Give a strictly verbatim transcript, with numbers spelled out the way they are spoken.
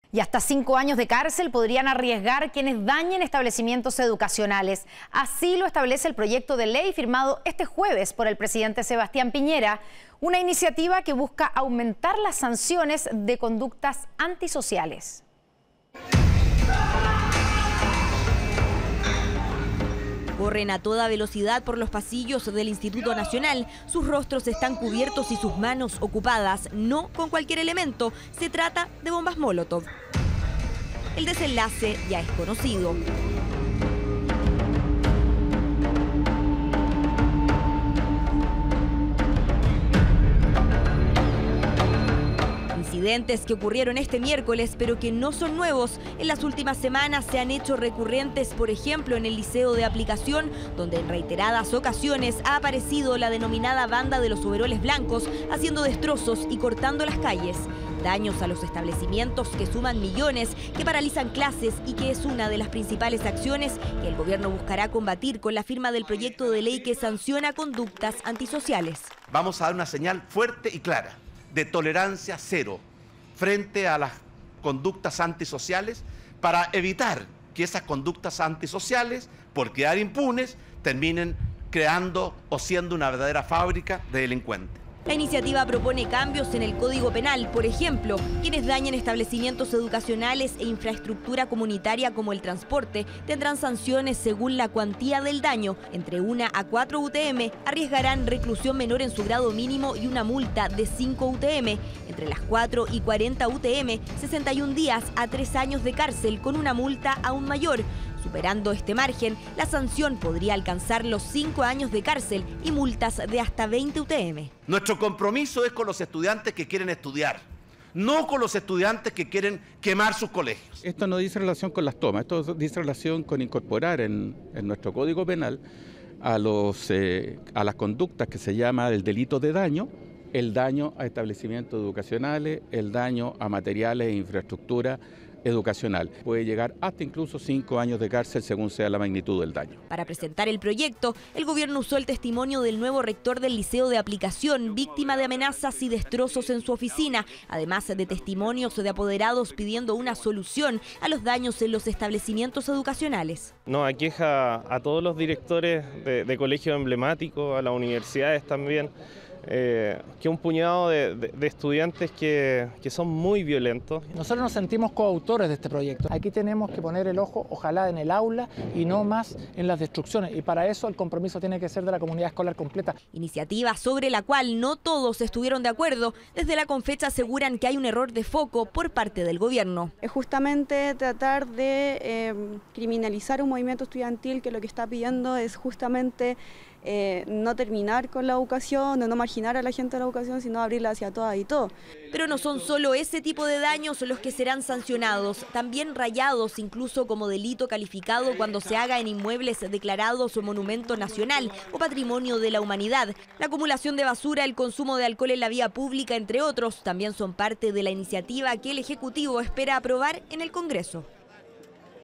Y hasta cinco años de cárcel podrían arriesgar quienes dañen establecimientos educacionales. Así lo establece el proyecto de ley firmado este jueves por el presidente Sebastián Piñera, una iniciativa que busca aumentar las sanciones de conductas antisociales. Corren a toda velocidad por los pasillos del Instituto Nacional. Sus rostros están cubiertos y sus manos ocupadas, no con cualquier elemento. Se trata de bombas Molotov. El desenlace ya es conocido. Incidentes que ocurrieron este miércoles, pero que no son nuevos. En las últimas semanas se han hecho recurrentes, por ejemplo, en el Liceo de Aplicación, donde en reiteradas ocasiones ha aparecido la denominada banda de los overoles blancos, haciendo destrozos y cortando las calles. Daños a los establecimientos que suman millones, que paralizan clases y que es una de las principales acciones que el gobierno buscará combatir con la firma del proyecto de ley que sanciona conductas antisociales. Vamos a dar una señal fuerte y clara de tolerancia cero frente a las conductas antisociales para evitar que esas conductas antisociales, por quedar impunes, terminen creando o siendo una verdadera fábrica de delincuentes. La iniciativa propone cambios en el Código Penal. Por ejemplo, quienes dañen establecimientos educacionales e infraestructura comunitaria como el transporte tendrán sanciones según la cuantía del daño. Entre una a cuatro U T M arriesgarán reclusión menor en su grado mínimo y una multa de cinco U T M. Entre las cuatro y cuarenta U T M, sesenta y un días a tres años de cárcel con una multa aún mayor. Superando este margen, la sanción podría alcanzar los cinco años de cárcel y multas de hasta veinte U T M. Nuestro compromiso es con los estudiantes que quieren estudiar, no con los estudiantes que quieren quemar sus colegios. Esto no dice relación con las tomas, esto dice relación con incorporar en, en nuestro Código Penal a, los, eh, a las conductas que se llama el delito de daño, el daño a establecimientos educacionales, el daño a materiales e infraestructura educacional. Puede llegar hasta incluso cinco años de cárcel según sea la magnitud del daño. Para presentar el proyecto, el gobierno usó el testimonio del nuevo rector del Liceo de Aplicación, víctima de amenazas y destrozos en su oficina, además de testimonios de apoderados pidiendo una solución a los daños en los establecimientos educacionales. Nos aqueja a todos los directores de, de colegios emblemáticos, a las universidades también, Eh, que un puñado de, de, de estudiantes que, que son muy violentos. Nosotros nos sentimos coautores de este proyecto. Aquí tenemos que poner el ojo, ojalá en el aula y no más en las destrucciones. Y para eso el compromiso tiene que ser de la comunidad escolar completa. Iniciativa sobre la cual no todos estuvieron de acuerdo. Desde la Confecha aseguran que hay un error de foco por parte del gobierno. Es justamente tratar de eh, criminalizar un movimiento estudiantil que lo que está pidiendo es justamente Eh, no terminar con la educación, no marginar a la gente de la educación, sino abrirla hacia todas y todo. Pero no son solo ese tipo de daños los que serán sancionados, también rayados incluso como delito calificado cuando se haga en inmuebles declarados monumento nacional o patrimonio de la humanidad. La acumulación de basura, el consumo de alcohol en la vía pública, entre otros, también son parte de la iniciativa que el Ejecutivo espera aprobar en el Congreso.